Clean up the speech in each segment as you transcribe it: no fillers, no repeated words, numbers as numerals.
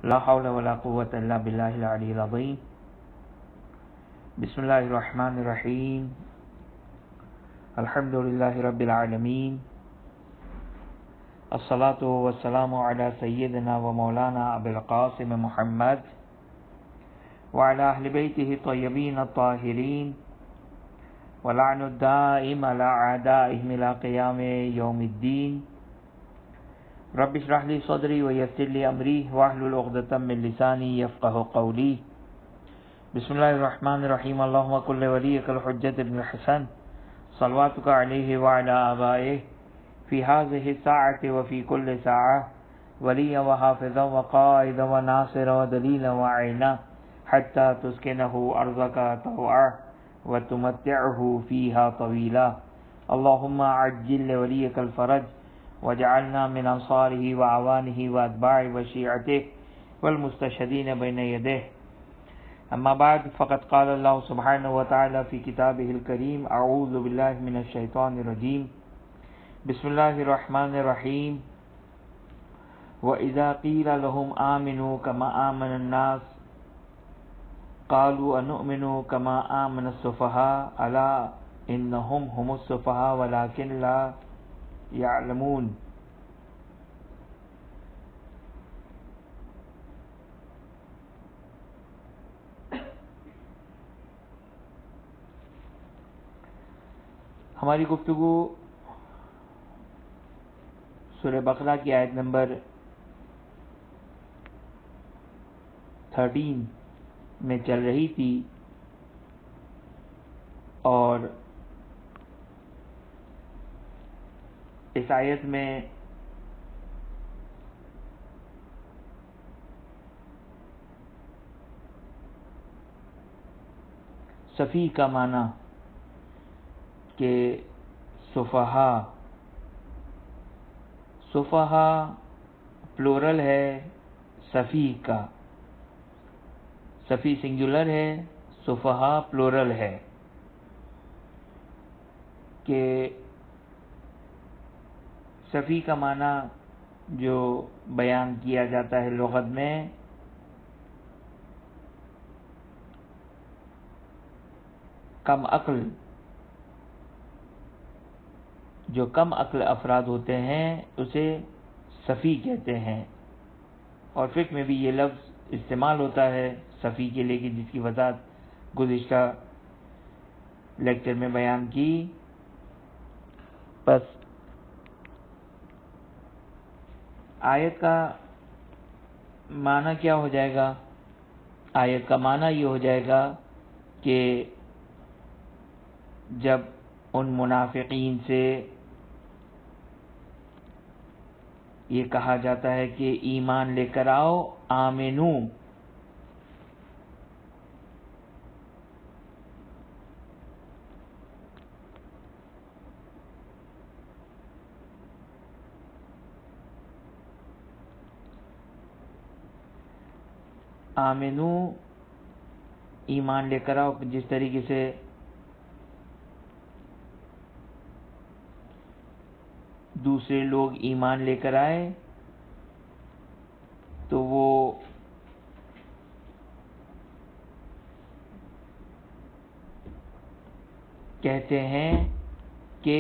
لا حول ولا قوة إلا بالله العلي العظيم. بسم الله الرحمن الرحيم. الحمد لله رب العالمين. الصلاة والسلام على سيدنا ومولانا أبي القاسم محمد وعلى أهل بيته الطيبين الطاهرين ولعن الدائم على أعدائهم إلى قيام يوم الدين. رب اشرح لي صدري ويسر لي أمري واحلل عقدة من لساني يفقهوا قولي. بسم الله الرحمن الرحيم. اللهم كن لوليك الحجة بن الحسن صلواتك عليه وعلى آبائه في هذه الساعة وفي كل ساعة وليا وحافظا وقائدا وناصرا ودليلا وعينا حتى تسكنه أرضك طوعا وتمتعه فيها طويلا. اللهم عجل لوليك الفرج وجعلنا من أنصاره وعوانه وأتباعه وشيعته والمستشهدين بين يديه. أما بعد فقد قال الله سبحانه وتعالى في كتابه الكريم: أعوذ بالله من الشيطان الرجيم. بسم الله الرحمن الرحيم. وإذا قيل لهم آمنوا كما آمن الناس قالوا أنؤمن كما آمن السفهاء ألا إنهم هم السفهاء ولكن لا يعلمون. ہماری گفتگو سورہ بقرہ کی آیت نمبر 13 میں چل رہی تھی اور اس آیت میں صفی کا معنی کہ صفحا پلورل ہے، صفی کا صفی سنگولر ہے، صفحا پلورل ہے، کہ صفی کا معنی جو بیان کیا جاتا ہے لغت میں کم عقل، جو کم عقل افراد ہوتے ہیں اسے صفی کہتے ہیں، اور فقہ میں بھی یہ لفظ استعمال ہوتا ہے صفی کے لیے، جس کی وضاحت گزشتہ لیکچر میں بیان کی. بس آیت کا معنی کیا ہو جائے گا؟ آیت کا معنی یہ ہو جائے گا کہ جب ان منافقین سے یہ کہا جاتا ہے کہ ایمان لے کر آؤ، آمنو، آمنو ایمان لے کر آؤ. جس طریقے سے دوسرے لوگ ایمان لے کر آئے تو وہ کہتے ہیں کہ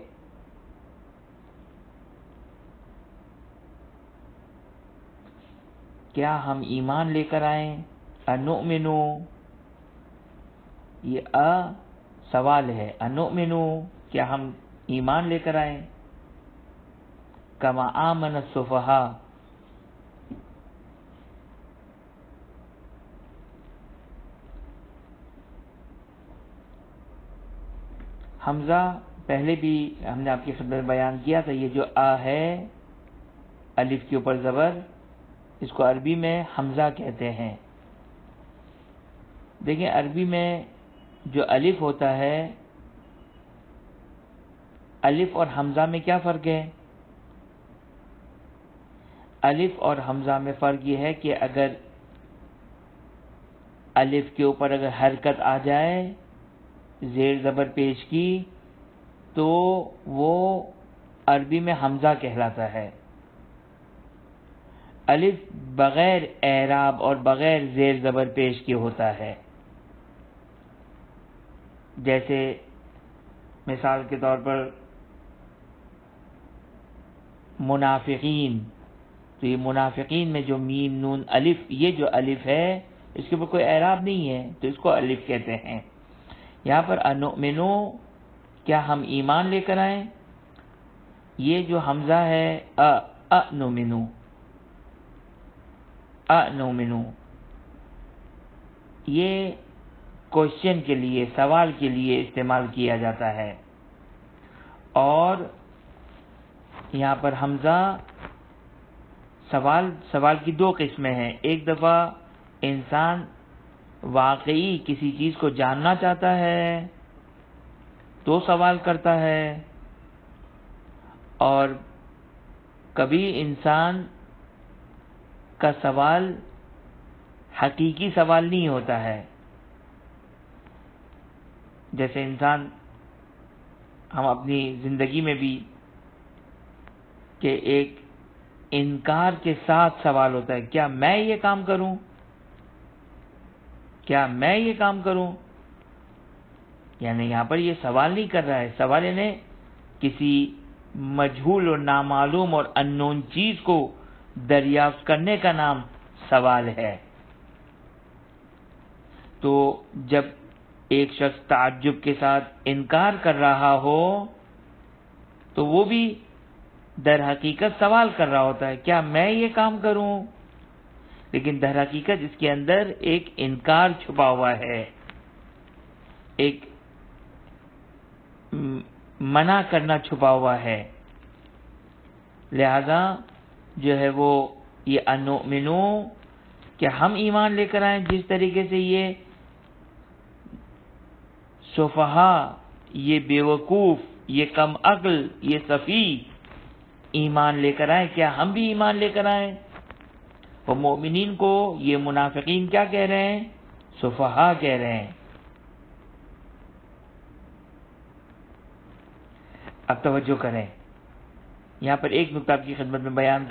کیا ہم ایمان لے کر آئیں؟ انؤمنو، یہ سوال ہے، انؤمنو کیا ہم ایمان لے کر آئیں؟ کما آمن السفہاء، حمزہ پہلے بھی ہم نے آپ کی خدمت بیان کیا تھا، یہ جو ہے الف کے اوپر زبر، اس کو عربی میں حمزہ کہتے ہیں. دیکھیں عربی میں جو الف ہوتا ہے، الف اور حمزہ میں کیا فرق ہے؟ الف اور حمزہ میں فرق یہ ہے کہ اگر الف کے اوپر اگر حرکت آ جائے زیر زبر پیش کی تو وہ عربی میں حمزہ کہلاتا ہے. الف بغیر اعراب اور بغیر زیر زبر پیش کے ہوتا ہے. جیسے مثال کے طور پر منافقین، تو یہ منافقین میں جو میم نون الف، یہ جو الف ہے اس کے اوپر کوئی اعراب نہیں ہے تو اس کو الف کہتے ہیں. یہاں پر انؤمنو، کیا ہم ایمان لے کر آئیں، یہ جو حمزہ ہے انؤمنو، انؤمنو، یہ کوشچن کے لیے، سوال کے لیے استعمال کیا جاتا ہے. اور یہاں پر حمزہ سوال کی دو قسمیں ہیں. ایک دفعہ انسان واقعی کسی چیز کو جاننا چاہتا ہے تو سوال کرتا ہے، اور کبھی انسان کا سوال حقیقی سوال نہیں ہوتا ہے. جیسے انسان، ہم اپنی زندگی میں بھی کہ ایک انکار کے ساتھ سوال ہوتا ہے، کیا میں یہ کام کروں، کیا میں یہ کام کروں. یعنی یہاں پر یہ سوال نہیں کر رہا ہے، سوال یعنی کسی مجہول اور نامعلوم اور اننون چیز کو دریافت کرنے کا نام سوال ہے. تو جب ایک شخص تعجب کے ساتھ انکار کر رہا ہو تو وہ بھی در حقیقت سوال کر رہا ہوتا ہے، کیا میں یہ کام کروں، لیکن در حقیقت اس کے اندر ایک انکار چھپا ہوا ہے، ایک منع کرنا چھپا ہوا ہے. لہذا جو ہے وہ یہ انؤمنو، کہ ہم ایمان لے کر آئیں، جس طریقے سے یہ سفہا، یہ بیوقوف، یہ کم عقل، یہ سفیہ ایمان لے کر آئیں، کیا ہم بھی ایمان لے کر آئیں. اور مومنین کو یہ منافقین کیا کہہ رہے ہیں، سفہا کہہ رہے ہیں. اب توجہ کریں، یہاں پر ایک نقطہ آپ کی خدمت میں بیان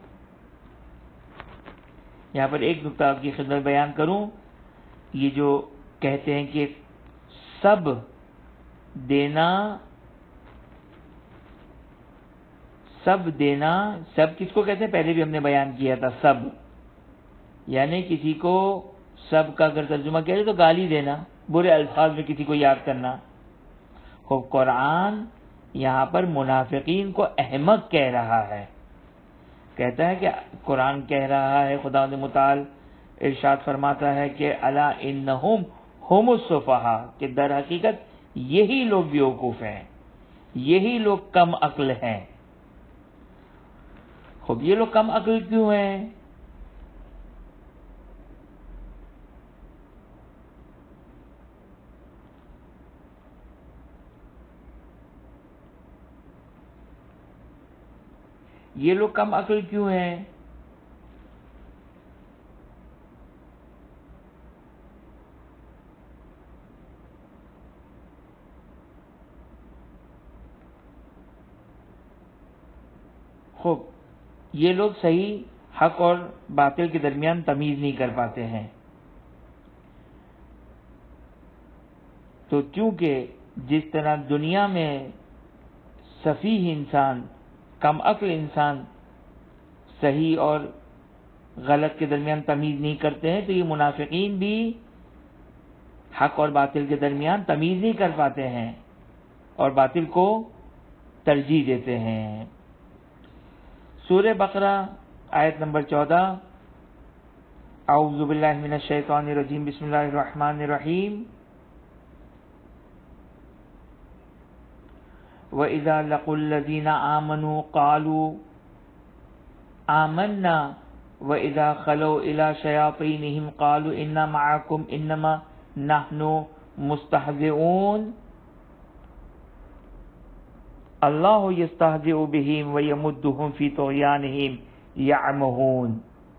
کروں، یہ جو کہتے ہیں کہ سب دینا، سب کس کو کہتے ہیں، پہلے بھی ہم نے بیان کیا تھا. سب یعنی کسی کو سب کا اگر ترجمہ کیا جائے تو گالی دینا، برے الفاظ میں کسی کو یاد کرنا. خوب قرآن یہاں پر منافقین کو احمق کہہ رہا ہے، کہتا ہے کہ قرآن کہہ رہا ہے، خداوند متعال ارشاد فرماتا ہے کہ الا انہم ہم السفہاء، کہ در حقیقت یہی لوگ بیوقوف ہیں، یہی لوگ کم عقل ہیں. خب یہ لوگ کم عقل کیوں ہیں؟ یہ لوگ کم عقل کیوں ہیں؟ خوب یہ لوگ صحیح حق اور باطل کے درمیان تمیز نہیں کر پاتے ہیں. تو چونکہ جس طرح دنیا میں سفیہ انسان، کم عقل انسان صحیح اور غلط کے درمیان تمیز نہیں کرتے ہیں، تو یہ منافقین بھی حق اور باطل کے درمیان تمیز نہیں کر پاتے ہیں اور باطل کو ترجیح دیتے ہیں. سورہ بقرہ آیت نمبر 14، اعوذ باللہ من الشیطان الرجیم، بسم اللہ الرحمن الرحیم. وَإِذَا لَقُوا الَّذِينَ آمَنُوا قَالُوا آمَنَّا وَإِذَا خَلَوْا إِلَى شَيَاطِينِهِمْ قَالُوا إِنَّا مَعَكُمْ إِنَّمَا نَحْنُ مُسْتَهْزِئُونَ اللہ یستہزئ بہم ویمدہم فی طغیانہم یعمہون.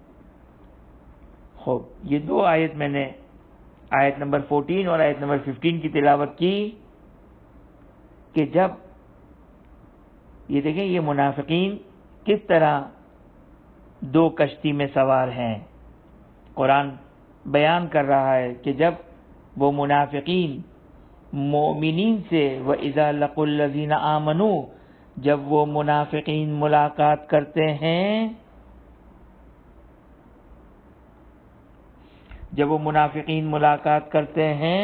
خوب یہ دو آیت میں نے آیت نمبر 14 اور آیت نمبر 15 کی تلاوت کی کہ جب یہ دیکھیں یہ منافقین کس طرح دو کشتی میں سوار ہیں۔ قرآن بیان کر رہا ہے کہ جب وہ منافقین مومنین سے وَإِذَا لَقُوا الَّذِينَ آمَنُوا، جب وہ منافقین ملاقات کرتے ہیں، جب وہ منافقین ملاقات کرتے ہیں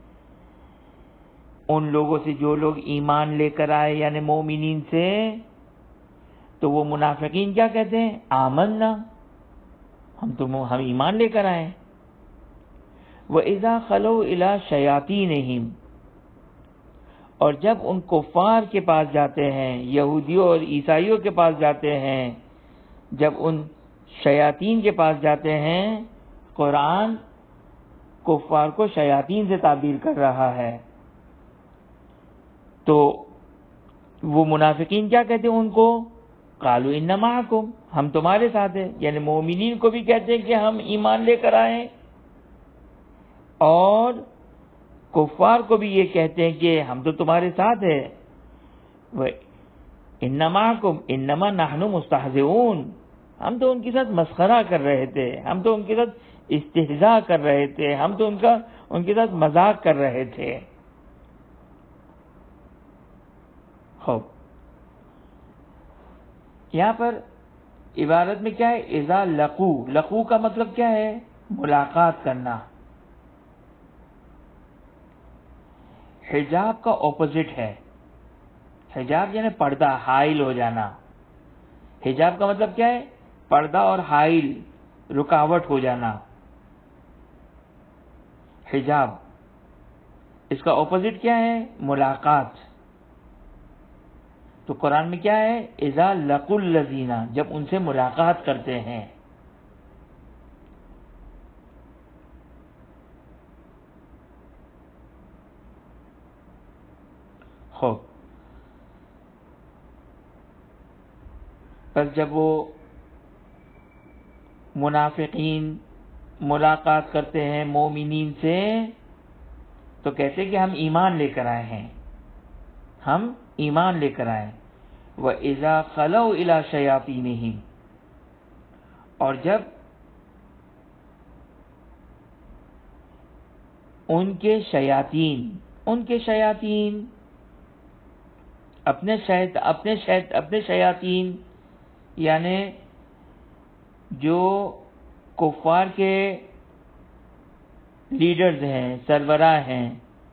ان لوگوں سے جو لوگ ایمان لے کر آئے یعنی مومنین سے، تو وہ منافقین کیا کہتے ہیں؟ آمنا، ہم ایمان لے کر آئے۔ وَإِذَا خَلَوْا إِلَىٰ شَيَاطِينِهِمْ، اور جب ان کفار کے پاس جاتے ہیں، یہودیوں اور عیسائیوں کے پاس جاتے ہیں، جب ان شیاطین کے پاس جاتے ہیں، قرآن کفار کو شیاطین سے تعبیر کر رہا ہے، تو وہ منافقین کیا کہتے ہیں ان کو؟ قالوا إِنَّ مَعَكُمْ، ہم تمہارے ساتھ ہیں، یعنی مومنین کو بھی کہتے ہیں کہ ہم ایمان لے کر آئے، اور کفار کو بھی یہ کہتے ہیں کہ ہم تو تمہارے ساتھ ہیں۔ إِنَّ مَعَكُمْ إِنَّمَا نَحْنُ مُسْتَهْزِئُونَ، ہم تو ان کے ساتھ مسخرہ کر رہے تھے، ہم تو ان کے ساتھ استہزاء کر رہے تھے، ہم تو ان کے ساتھ مذاق کر رہے تھے۔ خوب، یہاں پر عبارت میں کیا ہے؟ اذا لقو، لقو کا مطلب کیا ہے؟ ملاقات کرنا۔ حجاب کا اپوزٹ ہے، حجاب یعنی پردہ، حائل ہو جانا۔ حجاب کا مطلب کیا ہے؟ پردہ اور حائل، رکاوٹ ہو جانا۔ حجاب، اس کا اپوزٹ کیا ہے؟ ملاقات۔ تو قرآن میں کیا ہے؟ اذا لقوا الذین، جب ان سے ملاقات کرتے ہیں۔ خوب، پس جب وہ منافقین ملاقات کرتے ہیں مومنین سے تو کہتے ہیں کہ ہم ایمان لے کر آئے ہیں، ہم ایمان لے کر آئے۔ وَإِذَا خَلَوْا إِلَىٰ شَيَاطِينِهِمْ، اور جب ان کے شیاطین اپنے شیاطین یعنی جو کفار کے لیڈرز ہیں، سربراہ ہیں،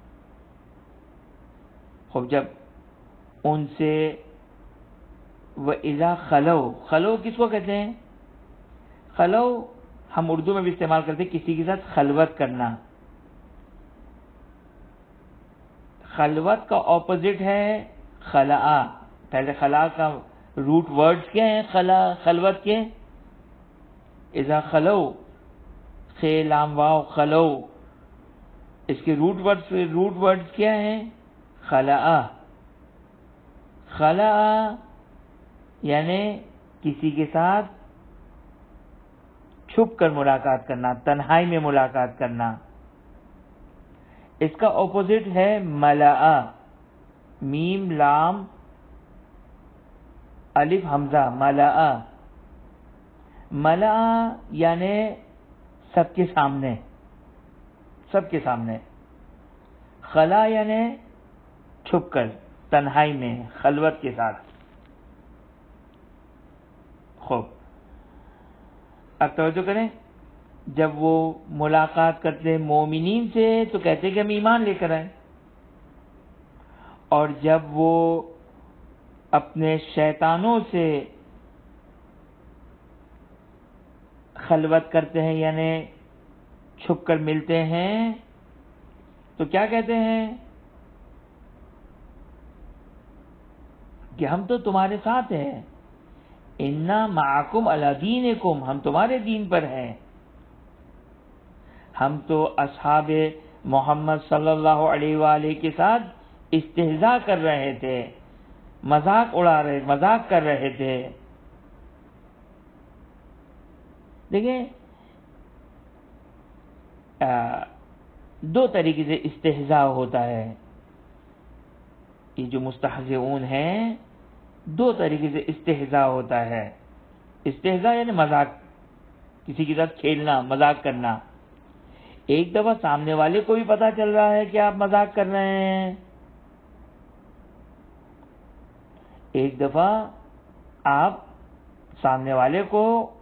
خوب جب ان سے وَإِذَا خَلَوْا، خلو کس کو کہتے ہیں؟ خلو ہم اردو میں بھی استعمال کرتے ہیں کسی کے ساتھ خلوت کرنا۔ خلوت کا اپوزٹ ہے خلاء۔ پہلے خلاء کا روٹ ورڈز کیا ہیں خلوت کے؟ اذا خلو، خے لام واو خلو، اس کے روٹ ورڈز کیا ہیں؟ خلاء۔ خلاء یعنی کسی کے ساتھ چھپ کر ملاقات کرنا، تنہائی میں ملاقات کرنا۔ اس کا اپوزٹ ہے ملأ، میم لام الف حمزہ، ملأ۔ ملأ یعنی سب کے سامنے، سب کے سامنے۔ خلا یعنی چھپ کر، تنہائی میں، خلوت کے ساتھ۔ خوب، اب توجہ کریں، جب وہ ملاقات کرتے مومنین سے تو کہتے کہ ہم ایمان لے کر آئے، اور جب وہ اپنے شیطانوں سے خلوت کرتے ہیں یعنی چھپ کر ملتے ہیں تو کیا کہتے ہیں؟ کہ ہم تو تمہارے ساتھ ہیں، اِنَّا مَعَكُمْ عَلَىٰ دِينِكُمْ، ہم تمہارے دین پر ہیں۔ ہم تو اصحاب محمد صلی اللہ علیہ وآلہ کے ساتھ استہزاء کر رہے تھے، مذاق کر رہے تھے۔ دیکھیں، دو طریقے سے استہزاء ہوتا ہے۔ یہ جو مستہزئون ہیں، دو طریقے سے استہزاء ہوتا ہے۔ استہزاء یعنی مذاق، کسی کے ساتھ کھیلنا، مذاق کرنا۔ ایک دفعہ سامنے والے کو بھی پتا چل رہا ہے کہ آپ مذاق کر رہے ہیں، ایک دفعہ آپ سامنے والے کو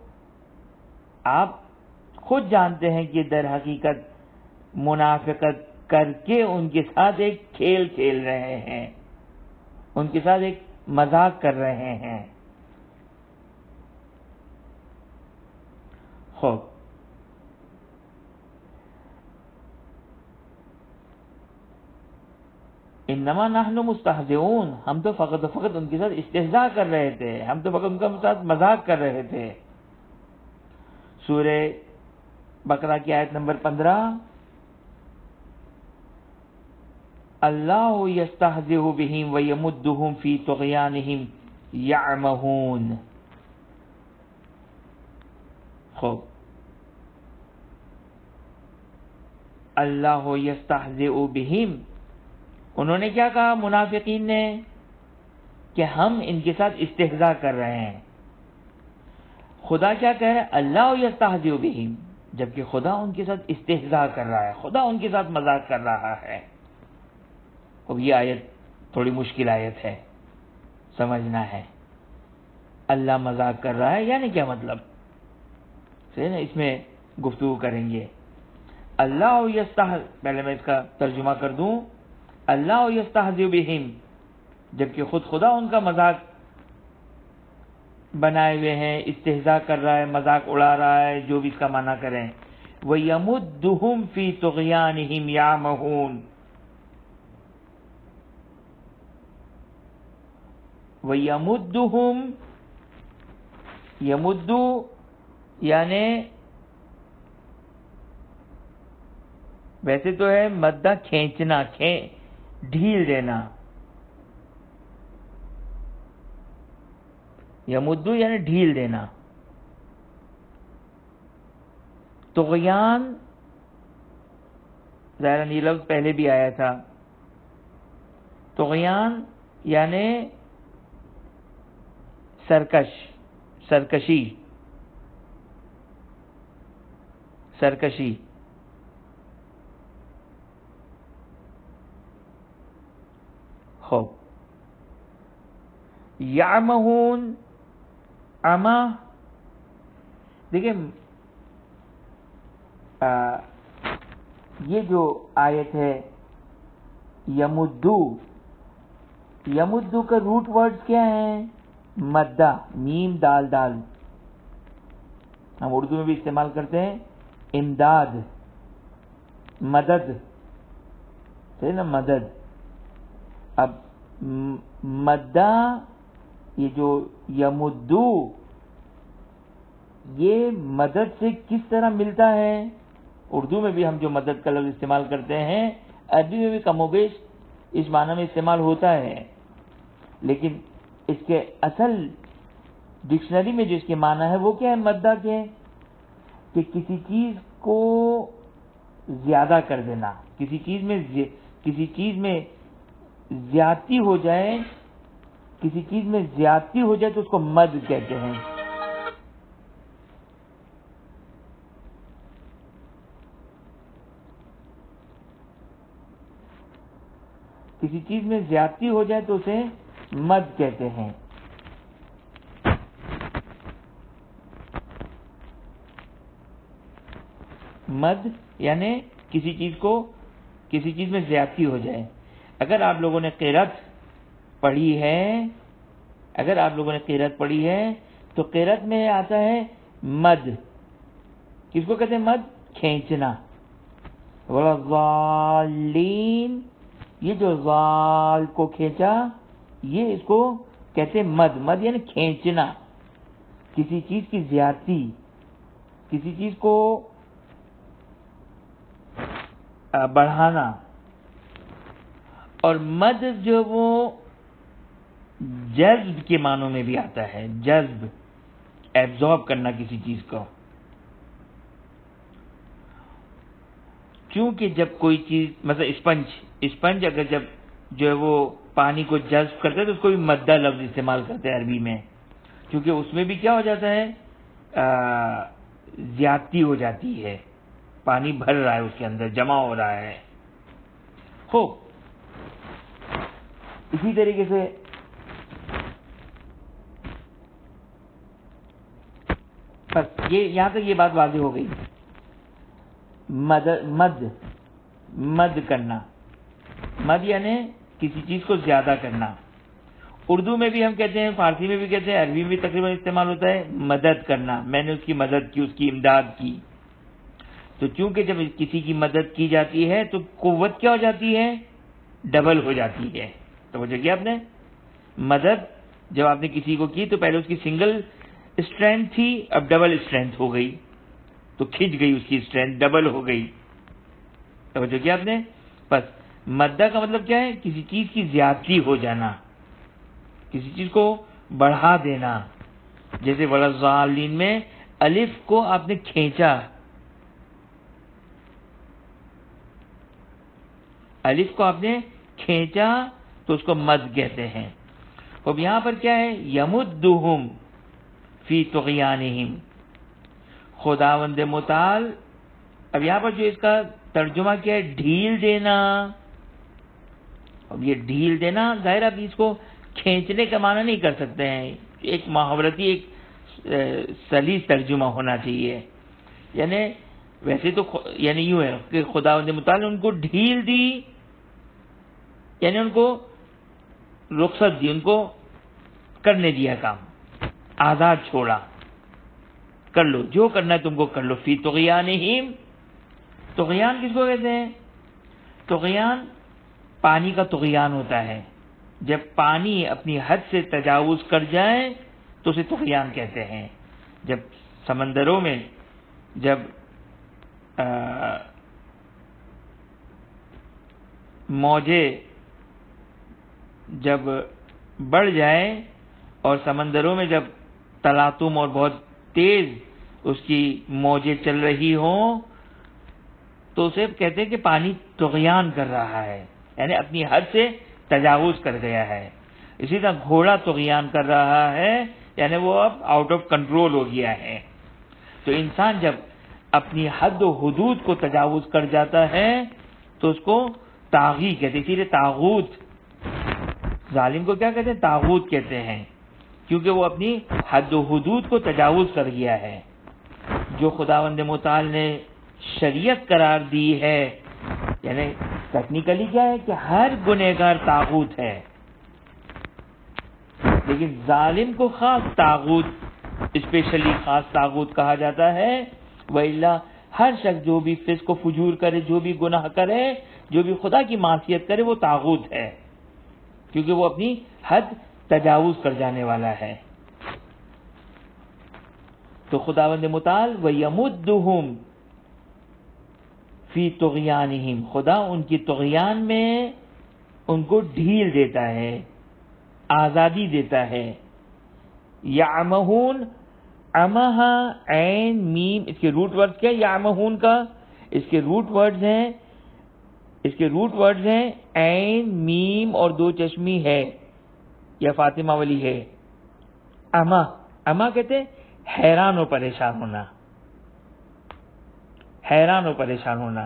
آپ خود جانتے ہیں کہ در حقیقت منافقت کر کے ان کے ساتھ ایک کھیل کھیل رہے ہیں، ان کے ساتھ ایک مذاق کر رہے ہیں۔ خوب، انما نحن مستہزئون، ہم تو فقط ان کے ساتھ استہزاء کر رہے تھے، ہم تو فقط ان کے ساتھ مذاق کر رہے تھے۔ سورہ بقرہ کی آیت نمبر 15، اللہ یستہزئ بہم ویمدہم فی طغیانہم یعمہون۔ خوب، اللہ یستہزئ بہم، انہوں نے کیا کہا منافقین نے؟ کہ ہم ان کے ساتھ استہزاء کر رہے ہیں۔ خدا کیا کہہ رہا ہے؟ اللہ یستہزئ بہم، جبکہ خدا ان کے ساتھ استہزاء کر رہا ہے، خدا ان کے ساتھ مذاق کر رہا ہے۔ اب یہ آیت تھوڑی مشکل آیت ہے، سمجھنا ہے۔ اللہ مذاق کر رہا ہے یعنی کیا مطلب؟ صحیح نا، اس میں گفتگو کریں گے۔ اللہ پہلے میں اس کا ترجمہ کر دوں، اللہ یستہزئ بہم، جبکہ خود خدا ان کا مذاق بنائے ہوئے ہیں، استہزاء کر رہا ہے، مذاق اڑا رہا ہے، جو بھی اس کا معنی کریں۔ وَيَمُدُّهُمْ فِي طُغْيَانِهِمْ يَعْمَهُونَ، وَيَمُدُّهُمْ، یمد یعنی ویسے تو ہے مدہ کھینچنا، ڈھیل دینا، یمدو یعنی ڈھیل دینا۔ طغیان ظاہراً یہ لفظ پہلے بھی آیا تھا، طغیان یعنی سرکشی۔ خوب، یعمہون، عما، دیکھیں یہ جو آیت ہے یمدو کا روٹ ورڈز کیا ہیں؟ مدہ، میم دال دال، ہم اردو میں بھی استعمال کرتے ہیں امداد، مدد، صحیح نا، مدد۔ اب مدہ، یہ جو یمدو، یہ مدد سے کس طرح ملتا ہے؟ اردو میں بھی ہم جو مدد کا لفظ استعمال کرتے ہیں، عربی میں بھی کم و بیش اس معنی میں استعمال ہوتا ہے، لیکن اس کے اصل ڈکشنری میں جو اس کے معنی ہے وہ کیا ہے مدہ کے؟ کہ کسی چیز کو زیادہ کر دینا، کسی چیز میں زیادتی ہو جائے، کسی چیز میں زیادتی ہو جائے تو اس کو مد کہتے ہیں۔ کسی چیز میں زیادتی ہو جائے تو اسے مد کہتے ہیں۔ مد یعنی کسی چیز میں زیادتی ہو جائے۔ اگر آپ لوگوں نے قرأت پڑھی ہے تو قرأت میں آتا ہے مد، کس کو کہتے ہیں؟ مد، کھینچنا۔ والضالین، یہ جو ضال کو کھینچا، یہ اس کو کہتے ہیں مد یعنی کھینچنا، کسی چیز کی زیادتی، کسی چیز کو بڑھانا۔ اور مد جو وہ جذب کے معنوں میں بھی آتا ہے، جذب، ایبزارب کرنا کسی چیز کو۔ چونکہ جب کوئی چیز، مثلا اسپنج اگر جب جو ہے وہ پانی کو جذب کرتا ہے تو اس کو بھی مدہ لفظ استعمال کرتے ہیں عربی میں، کیونکہ اس میں بھی کیا ہو جاتا ہے زیادتی ہو جاتی ہے، پانی بھر رہا ہے، اس کے اندر جمع ہو رہا ہے. خوب اسی طریقے سے بس یہاں تک یہ بات واضح ہو گئی. مد کرنا، مد یعنی کسی چیز کو زیادہ کرنا. اردو میں بھی ہم کہتے ہیں، فارسی میں بھی کہتے ہیں، عربی میں بھی تقریباً استعمال ہوتا ہے مدد کرنا. میں نے اس کی مدد کی، اس کی امداد کی. تو چونکہ جب کسی کی مدد کی جاتی ہے تو قوت کیا ہو جاتی ہے؟ ڈبل ہو جاتی ہے. توجہ کیا آپ نے؟ مدد جب آپ نے کسی کو کی تو پہلے اس کی سنگل اسٹرینتھ تھی، اب ڈبل اسٹرینتھ ہو گئی، تو کھنچ گئی، اس کی اسٹرینتھ ڈبل ہو گئی. توجہ کیا آپ نے؟ بس مدہ کا مطلب کیا ہے؟ کسی چیز کی زیادتی ہو جانا، کسی چیز کو بڑھا دینا. جیسے والضالین میں الف کو آپ نے کھینچا، الف کو آپ نے کھینچا تو اس کو مد کہتے ہیں. اب یہاں پر کیا ہے؟ یمدہم فی طغیانہم. خداوند متعال، اب یہاں پر جو اس کا ترجمہ کیا ہے؟ ڈھیل دینا. اب یہ ڈھیل دینا ظاہر آپ اس کو کھینچنے کا معنی نہیں کر سکتے ہیں، ایک محاورتی، ایک سلیس ترجمہ ہونا چاہیے. یعنی ویسے تو یعنی یوں ہے کہ خداوند متعال نے ان کو ڈھیل دی، یعنی ان کو رخصت دی، ان کو کرنے دیا کام، آزاد چھوڑا، کر لو جو کرنا ہے تم کو کر لو. فی طغیانہم. طغیان کس کو کہتے ہیں؟ طغیان پانی کا طغیان ہوتا ہے. جب پانی اپنی حد سے تجاوز کر جائے تو اسے طغیان کہتے ہیں. جب سمندروں میں جب موجیں جب بڑھ جائے اور سمندروں میں جب تلاطم اور بہت تیز اس کی موجیں چل رہی ہوں تو اسے کہتے ہیں کہ پانی طغیان کر رہا ہے، یعنی اپنی حد سے تجاوز کر گیا ہے. اسی طرح گھوڑا طغیان کر رہا ہے، یعنی وہ اب آؤٹ آف کنٹرول ہو گیا ہے. تو انسان جب اپنی حد و حدود کو تجاوز کر جاتا ہے تو اس کو طاغی کہتے ہیں. اسی لیے طاغوت، ظالم کو کیا کہتے ہیں؟ طاغوت کہتے ہیں، کیونکہ وہ اپنی حد و حدود کو تجاوز کر گیا ہے. جو خداوند متعال نے شریعت قرار دی ہے، یعنی ٹیکنیکلی کیا ہے کہ ہر گنہگار طاغوت ہے، لیکن ظالم کو خاص طاغوت، اسپیشلی خاص طاغوت کہا جاتا ہے. وَإِلَّا ہر شخص جو بھی فسق و فجور کرے، جو بھی گناہ کرے، جو بھی خدا کی معصیت کرے، وہ طاغوت ہے، کیونکہ وہ اپنی حد تجاوز کر جانے والا ہے. تو خداوند متعال وَيَمُدُّهُمْ فی طغیانہم، خدا ان کی طغیان میں ان کو ڈھیل دیتا ہے، آزادی دیتا ہے. یعمہون، عمہ عین میم، اس کے روٹ ورڈ کیا ہے یعمہون کا؟ اس کے روٹ ورڈز ہیں عین میم اور دو چشمی ہے یا فاطمہ والی ہے. عمہ کہتے ہیں حیران و پریشان ہونا، حیران و پریشان ہونا.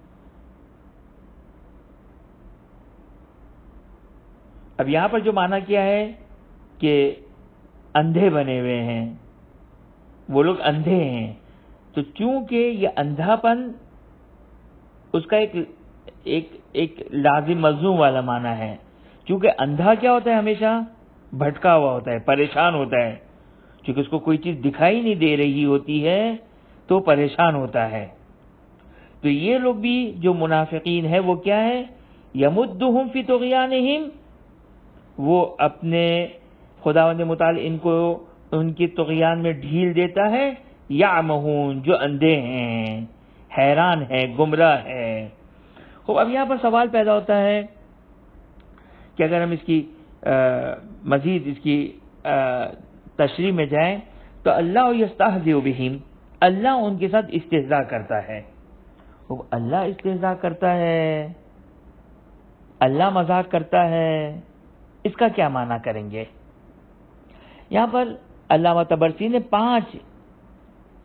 اب یہاں پر جو معنی کیا ہے کہ اندھے بنے ہوئے ہیں، وہ لوگ اندھے ہیں. تو چونکہ یہ اندھا پن اس کا ایک لازم ملزوم والا معنی ہے. چونکہ اندھا کیا ہوتا ہے؟ ہمیشہ بھٹکا ہوا ہوتا ہے، پریشان ہوتا ہے. چونکہ اس کو کوئی چیز دکھائی نہیں دے رہی ہوتی ہے تو پریشان ہوتا ہے. تو یہ لوگ بھی جو منافقین ہیں وہ کیا ہے؟ یمدہم فی طغیانہم، وہ اپنے خداوند متعال ان کو ان کی طغیان میں ڈھیل دیتا ہے. یعمہون، جو اندھے ہیں، حیران ہے، گمراہ ہے. خوب اب یہاں پر سوال پیدا ہوتا ہے کہ اگر ہم اس کی مزید اس کی تشریح میں جائیں تو اللہ یستہزئ بہم، اللہ ان کے ساتھ استہزاء کرتا ہے. اللہ استہزاء کرتا ہے، اللہ مذاق کرتا ہے، اس کا کیا معنی کریں گے؟ یہاں پر علامہ طبرسی نے 5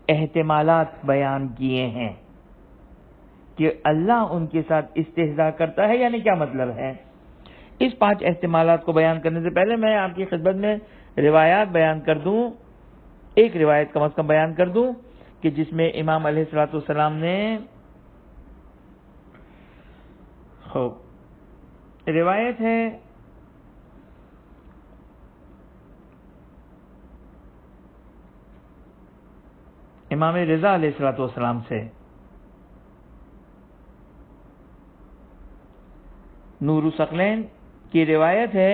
احتمالات بیان کیے ہیں کہ اللہ ان کے ساتھ استہزاء کرتا ہے، یعنی کیا مطلب ہے۔ اس 5 احتمالات کو بیان کرنے سے پہلے میں آپ کی خدمت میں روایات بیان کر دوں، ایک روایت کم از کم بیان کر دوں کہ جس میں امام علیہ الصلوۃ والسلام نے روایت ہے امام رضا علیہ الصلوۃ والسلام سے، نور الثقلین کی روایت ہے،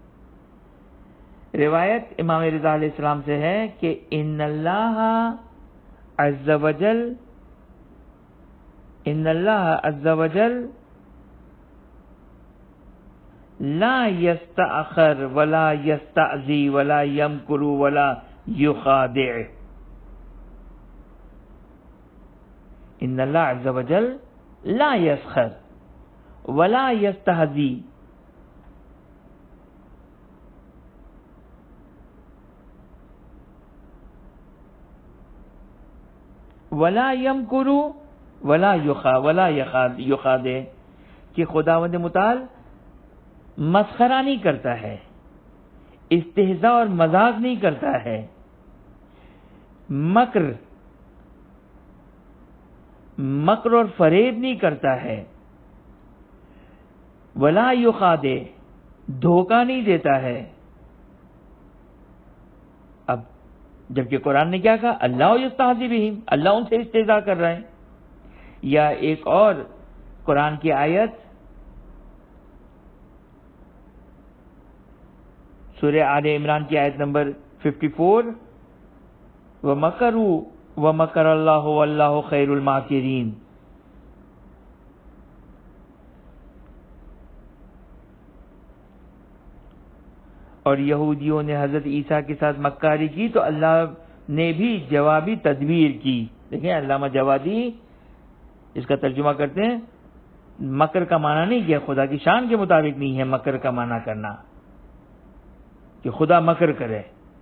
روایت امام رضا علیہ السلام سے ہے کہ ان اللہ عز وجل لا یستأخر ولا یستعزی ولا یمکر ولا یخادع۔ ان اللہ عز وجل لا یسخر ولا یستہزی ولا یمکر ولا یخادع، کہ خداوند متعال مسخرہ نہیں کرتا ہے، استہزاء اور مذاق نہیں کرتا ہے، مکر اور فریب نہیں کرتا ہے، ولا یخادع، دھوکہ نہیں دیتا ہے۔ اب جبکہ قرآن نے کیا کہا، اللہ یستہزی بہم، اللہ ان سے استہزاء کر رہا ہے۔ یا ایک اور قرآن کی آیت سورہ آل عمران کی آیت نمبر 54، وَمَكَرُوا وَمَكَرَ اللَّهُ وَاللَّهُ خَيْرُ الْمَاكِرِينَ۔ اور یہودیوں نے حضرت عیسیٰ کے ساتھ مکاری کی تو اللہ نے بھی جوابی تدبیر کی۔ دیکھیں علامہ جوادی اس کا ترجمہ کرتے ہیں، مکر کا معنی نہیں کیا، خدا کی شان کے مطابق نہیں ہے مکر کا معنی کرنا کہ خدا مکر کرے،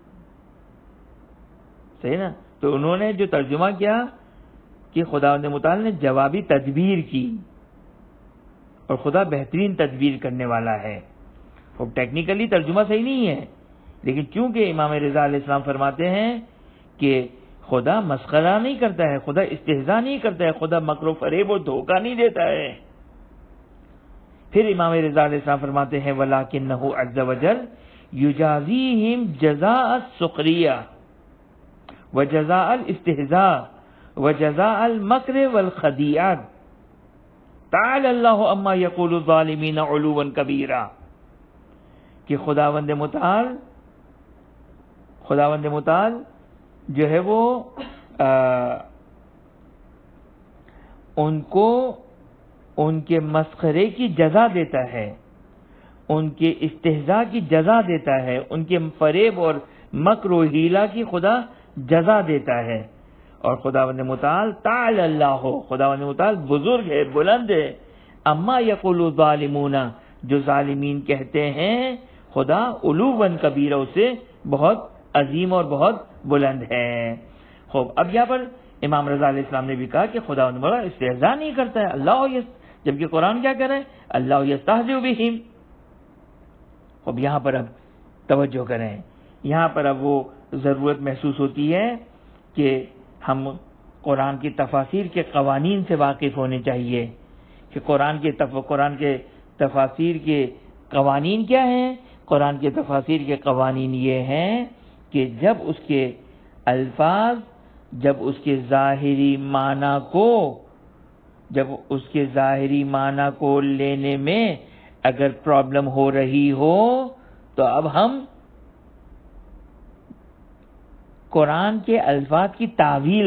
صحیح نا؟ تو انہوں نے جو ترجمہ کیا کہ خدا متعال نے جوابی تدبیر کی، اور خدا بہترین تدبیر کرنے والا ہے۔ وہ ٹیکنیکلی ترجمہ صحیح نہیں ہے، لیکن چونکہ امام رضا علیہ السلام فرماتے ہیں کہ خدا مسخرہ نہیں کرتا ہے، خدا استہزاء نہیں کرتا ہے، خدا مکر و فریب و دھوکہ نہیں دیتا ہے۔ پھر امام رضا علیہ السلام فرماتے ہیں وَلَكِنَّهُ عَزَّ وَجَلَّ يُجَازِيهِمْ جَزَاءَ السُّخْرِيَّةِ وَجَزَاءَ الْإِسْتِهْزَاءِ وَجَزَاءَ الْمَكْرِ وَالْخَدِيعَةِ تَعَالَى اللَّهُ عَمَّا يَقُولُ الظَّالِمِينَ عُلُوًّا كَبِيرًا، کہ خداوند متعال جو ہے وہ ان کو ان کے مسخرے کی جزا دیتا ہے، ان کے استہزاء کی جزا دیتا ہے، ان کے فریب اور مکر و حیلہ کی خدا جزا دیتا ہے۔ اور خداوند متعال تعالی اللہ، خداوند متعال بزرگ ہے، بلند ہے، اما یقول الظالمون، جو ظالمین کہتے ہیں خدا علوا کبیرہ، اسے بہت عظیم اور بہت بلند ہے۔ خوب، اب یہاں پر امام رضا علیہ السلام نے بھی کہا کہ خداوند متعال استہزاء نہیں کرتا ہے، جبکہ قرآن کیا کہہ رہا ہے، اللہ یستہزئ بہم۔ اب یہاں پر اب توجہ کریں، یہاں پر اب وہ ضرورت محسوس ہوتی ہے کہ ہم قرآن کی تفاسیر کے قوانین سے واقف ہونے چاہیے کہ قرآن کے تفاسیر کے قوانین کیا ہیں۔ قرآن کے تفاسیر کے قوانین یہ ہیں کہ جب اس کے الفاظ، جب اس کے ظاہری معنی کو لینے میں اگر پرابلم ہو رہی ہو تو اب ہم قرآن کے الفاظ کی تعویل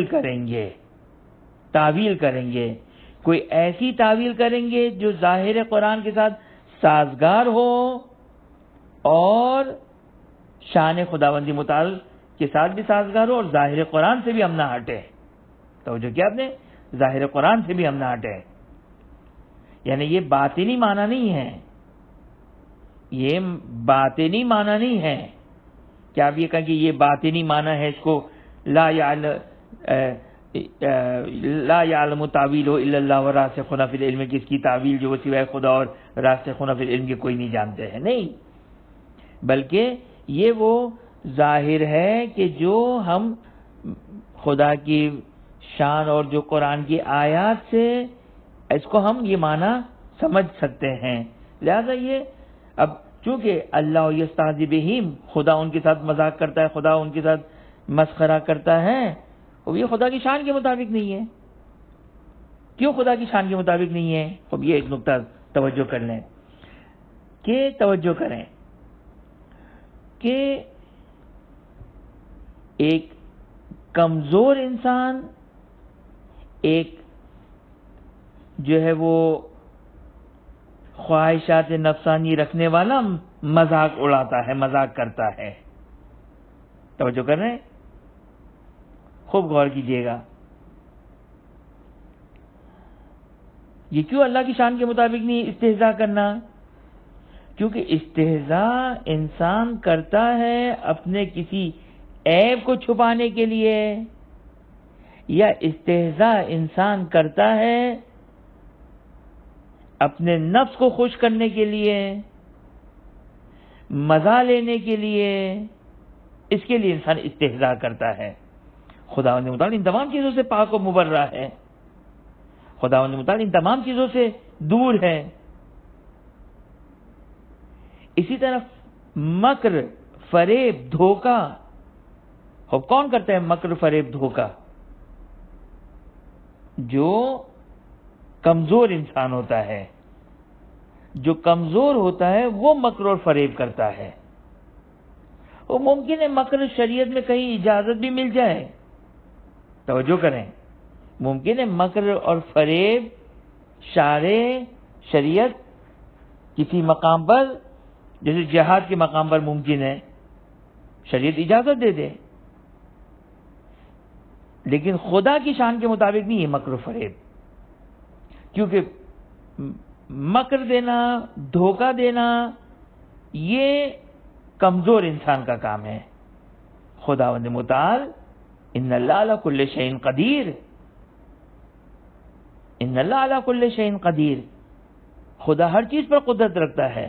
کریں گے، کوئی ایسی تعویل کریں گے جو ظاہر قرآن کے ساتھ سازگار ہو اور شان خداوندی متعال کے ساتھ بھی سازگار ہو اور ظاہر قرآن سے بھی ہم نہ ہٹے۔ توجہ کیا آپ نے، ظاہر قرآن سے بھی ہم نہ ہٹے، یعنی یہ باطنی معنی نہیں ہے، کیا آپ یہ کہیں کہ یہ باطنی معنی ہے، اس کو لا یعلم تعویلہ الا اللہ والراسخون فی العلم، کہ اس کی تعویل جو سوائے خدا اور راسخون فی العلم کے کوئی نہیں جانتے ہیں، نہیں، بلکہ یہ وہ ظاہر ہے کہ جو ہم خدا کی شان اور جو قرآن کی آیات سے اس کو ہم یہ معنی سمجھ سکتے ہیں. لہذا یہ اب چونکہ اللہ یستہزئ بہم، خدا ان کے ساتھ مذاق کرتا ہے، خدا ان کے ساتھ مسخرہ کرتا ہے، اور یہ خدا کی شان کے مطابق نہیں ہے. کیوں خدا کی شان کے مطابق نہیں ہے؟ اب یہ ایک نقطہ توجہ کر لیں کہ توجہ کریں کہ ایک کمزور انسان ایک جو ہے وہ خواہشات نفسانی رکھنے والا مذاق اڑاتا ہے، مذاق کرتا ہے. توجہ کر رہے ہیں؟ خوب غور کیجئے گا. یہ کیوں اللہ کی شان کے مطابق نہیں استہزاء کرنا؟ کیونکہ استہزاء انسان کرتا ہے اپنے کسی عیب کو چھپانے کے لیے، یا استہزاء انسان کرتا ہے اپنے نفس کو خوش کرنے کے لیے، مزہ لینے کے لیے، اس کے لیے انسان استہزاء کرتا ہے. خداوند متعال ان تمام چیزوں سے پاک و مبرہ ہے، خداوند متعال ان تمام چیزوں سے دور ہے. اسی طرح مکر، فریب، دھوکہ، اور کون کرتا ہے مکر، فریب، دھوکہ؟ جو کمزور انسان ہوتا ہے، جو کمزور ہوتا ہے وہ مکر اور فریب کرتا ہے. وہ ممکن ہے مکر شریعت میں کہیں اجازت بھی مل جائے، توجہ کریں، ممکن ہے مکر اور فریب شارع شریعت کسی مقام پر، جیسے جہاد کے مقام پر ممکن ہے شریعت اجازت دے دے، لیکن خدا کی شان کے مطابق نہیں ہے مکر و فریب. کیونکہ مکر دینا، دھوکہ دینا، یہ کمزور انسان کا کام ہے. خداوند متعال ان اللہ علی کل شیء قدیر، ان اللہ علی کل شیء قدیر، خدا ہر چیز پر قدرت رکھتا ہے،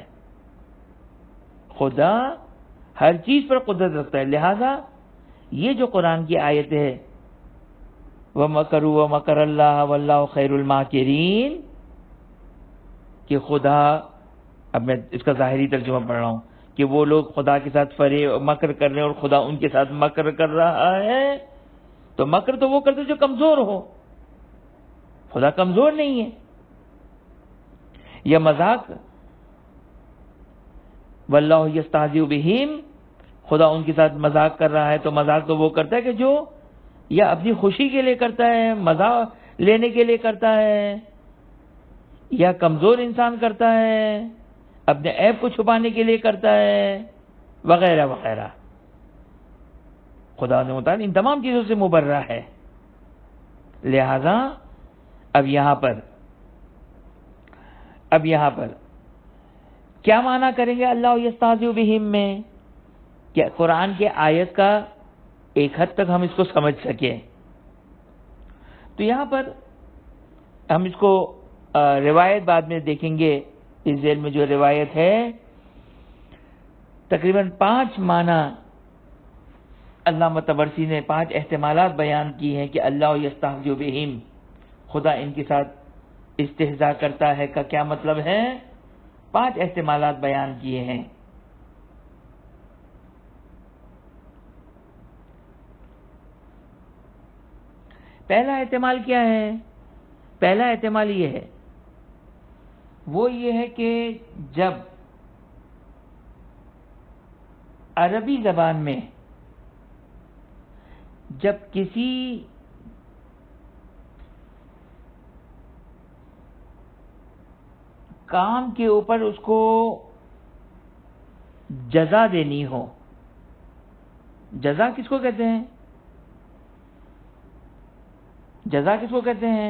خدا ہر چیز پر قدرت رکھتا ہے. لہذا یہ جو قرآن کی آیت ہے وَمَكَرُوا وَمَكَرَ اللَّهُ وَاللَّهُ خَيْرُ الْمَاكِرِينَ، کہ خدا، اب میں اس کا ظاہری ترجمہ پڑھ رہا ہوں کہ وہ لوگ خدا کے ساتھ مکر کر رہے ہیں اور خدا ان کے ساتھ مکر کر رہا ہے. تو مکر تو وہ کرتے جو کمزور ہو، خدا کمزور نہیں ہے. یا مذاق، وَاللَّهُ يَسْتَهْزِئُ بِهِمْ، خدا ان کے ساتھ مذاق کر رہا ہے. تو مذاق تو وہ کرتا ہے کہ جو یا اپنی خوشی کے لیے کرتا ہے، مزہ لینے کے لیے کرتا ہے، یا کمزور انسان کرتا ہے اپنے عیب کو چھپانے کے لیے کرتا ہے، وغیرہ وغیرہ. خدا نے متعال ان تمام چیزوں سے مبرہ ہے. لہذا اب یہاں پر کیا معنی کریں گے اللہ یستہزئ بہم میں، کہ قرآن کے آیت کا ایک حد تک ہم اس کو سمجھ سکیں. تو یہاں پر ہم اس کو روایت بعد میں دیکھیں گے. اس ذیل میں جو روایت ہے تقریباً 5 معنی علامہ طبرسی نے 5 احتمالات بیان کی ہیں کہ اللہ یستہزئ بہم، خدا ان کے ساتھ استہزاء کرتا ہے کا کیا مطلب ہے. 5 احتمالات بیان کیے ہیں. پہلا احتمال کیا ہے؟ پہلا احتمال یہ ہے، وہ یہ ہے کہ جب عربی زبان میں جب کسی کام کے اوپر اس کو جزا دینی ہو، جزا کس کو کہتے ہیں؟ جزا کس کو کہتے ہیں؟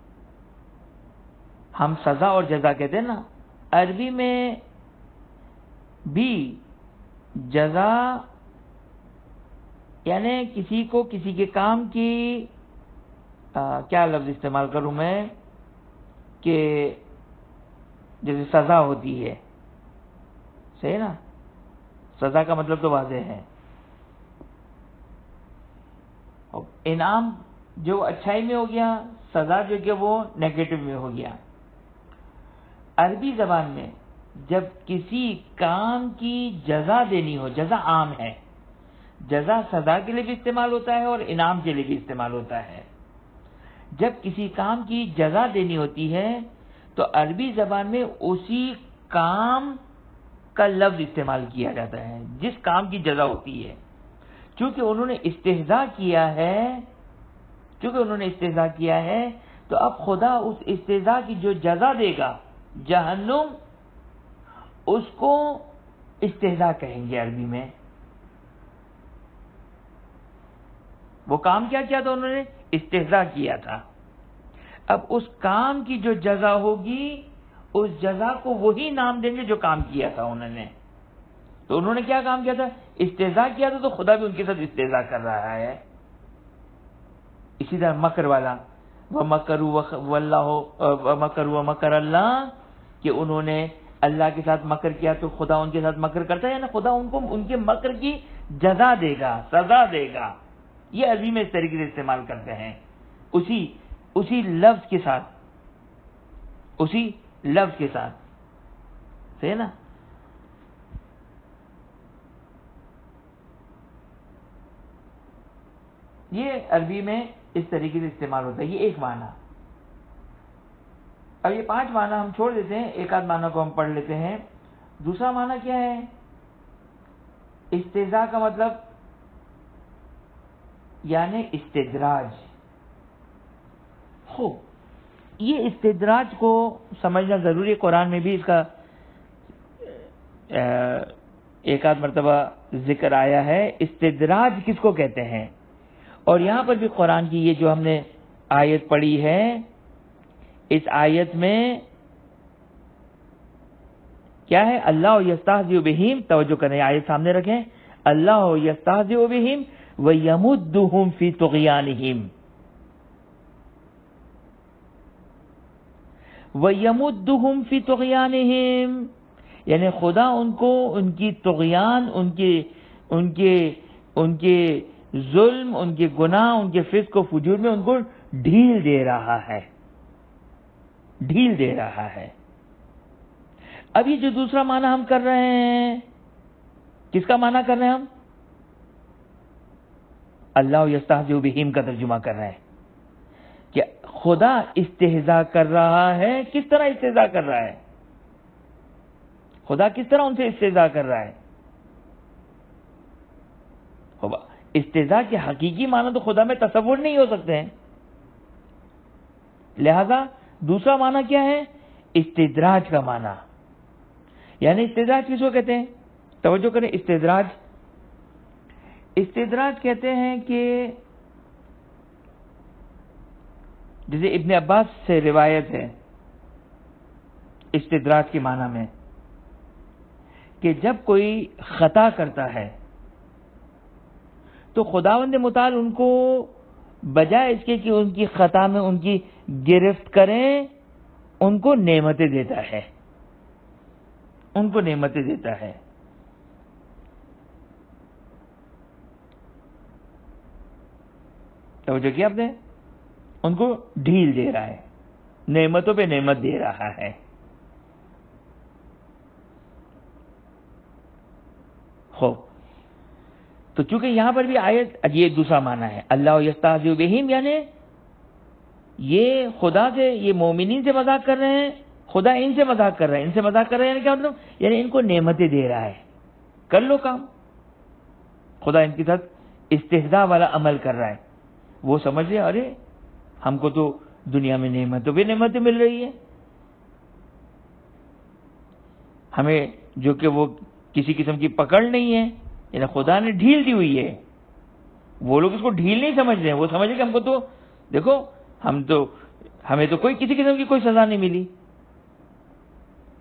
ہم سزا اور جزا کہتے ہیں نا. عربی میں بھی جزا یعنی کسی کو کسی کے کام کی کیا لفظ استعمال کروں میں کہ جیسے سزا ہوتی ہے، صحیح نا؟ سزا کا مطلب تو واضح ہے. انعام جو اچھائی میں ہو گیا، سزا جو کہ وہ نیگیٹو میں ہو گیا. عربی زبان میں جب کسی کام کی جزا دینی ہو، جزا عام ہے، جزا سزا کے لیے بھی استعمال ہوتا ہے اور انعام کے لیے بھی استعمال ہوتا ہے. جب کسی کام کی جزا دینی ہوتی ہے تو عربی زبان میں اسی کام کا لفظ استعمال کیا جاتا ہے جس کام کی جزا ہوتی ہے. چونکہ انہوں نے استہزاء کیا ہے تو اب خدا اس استہزاء کی جو جزا دے گا جہنم، اس کو استہزاء کہیں گے عربی میں. وہ کام کیا کیا تھا انہوں نے؟ استہزاء کیا تھا. اب اس کام کی جو جزا ہوگی اس جزا کو وہی نام دیں گے جو کام کیا تھا انہوں نے. تو انہوں نے کیا کام کیا تھا؟ استہزاء کیا تھا، تو خدا بھی ان کے ساتھ استہزاء کر رہا ہے. اسی طرح مکر والا وَمَكَرُوا وَمَكَرَ اللَّهُ، کہ انہوں نے اللہ کے ساتھ مکر کیا تو خدا ان کے ساتھ مکر کرتا ہے، یعنی خدا ان کو ان کے مکر کی جزا دے گا، سزا دے گا. یہ عربی میں اس طریقے سے استعمال کرتے ہیں، اسی لفظ کے ساتھ، صحیح نا؟ یہ عربی میں اس طریقے سے استعمال ہوتا ہے. یہ ایک معنی. اب یہ 5 معنی ہم چھوڑ دیتے ہیں، ایک آدھ معنی کو ہم پڑھ لیتے ہیں. دوسرا معنی کیا ہے؟ استہزاء کا مطلب یعنی استدراج. یہ استدراج کو سمجھنا ضروری ہے. قرآن میں بھی اس کا ایک آدھ مرتبہ ذکر آیا ہے. استدراج کس کو کہتے ہیں؟ اور یہاں پر بھی قرآن کی یہ جو ہم نے آیت پڑھی ہے، اس آیت میں کیا ہے؟ اللہ یستہزئ بہم. توجہ کریں، آیت سامنے رکھیں. اللہ یستہزئ بہم وَيَمُدُّهُمْ فِي طُغْيَانِهِمْ. وَيَمُدُّهُمْ فِي طُغْيَانِهِمْ، یعنی خدا ان کو ان کی طغیان، ان کے ظلم، ان کے گناہ، ان کے فسق و فجور میں ان کو ڈھیل دے رہا ہے. اب یہ جو دوسرا معنی ہم کر رہے ہیں، کس کا معنی کر رہے ہیں ہم؟ اللہ یستہزئ بہم کا ترجمہ کر رہے ہیں کہ خدا استہزاء کر رہا ہے. کس طرح استہزاء کر رہا ہے؟ خدا کس طرح ان سے استہزاء کر رہا ہے؟ استہزاء کے حقیقی معنی تو خدا میں تصور نہیں ہو سکتے ہیں. لہذا دوسرا معنی کیا ہے؟ استدراج کا معنی. یعنی استدراج کس کو کہتے ہیں؟ توجہ کریں. استدراج کہتے ہیں کہ جیسے ابن عباس سے روایت ہے استدراج کے معنی میں کہ جب کوئی خطا کرتا ہے تو خداوند متعال ان کو بجائے اس کے کہ ان کی خطا میں ان کی گرفت کریں، ان کو نعمتیں دیتا ہے. توجہ کیا آپ نے؟ ان کو ڈھیل دے رہا ہے، نعمتوں پہ نعمت دے رہا ہے. تو چونکہ یہاں پر بھی آیت یہ دوسرا معنی ہے، اللہ یستہزئ بہم، یعنی یہ خدا سے، یہ مومنین سے مذاق کر رہے ہیں، خدا ان سے مذاق کر رہا ہے. ان سے مذاق کر رہے ہیں یعنی کیا مطلب؟ یعنی ان کو نعمتیں دے رہا ہے، کر لو کام. خدا ان کے ساتھ استہزاء والا عمل کر رہا ہے. وہ سمجھ رہے ارے ہم کو تو دنیا میں نعمتوں پہ نعمتیں مل رہی ہے، ہمیں جو کہ وہ کسی قسم کی پکڑ نہیں ہے، یعنی خدا نے ڈھیل دی ہوئی ہے. وہ لوگ اس کو ڈھیل نہیں سمجھ رہے ہیں، وہ سمجھ رہے کہ ہم کو تو دیکھو ہمیں تو کوئی کسی قسم کی کوئی سزا نہیں ملی.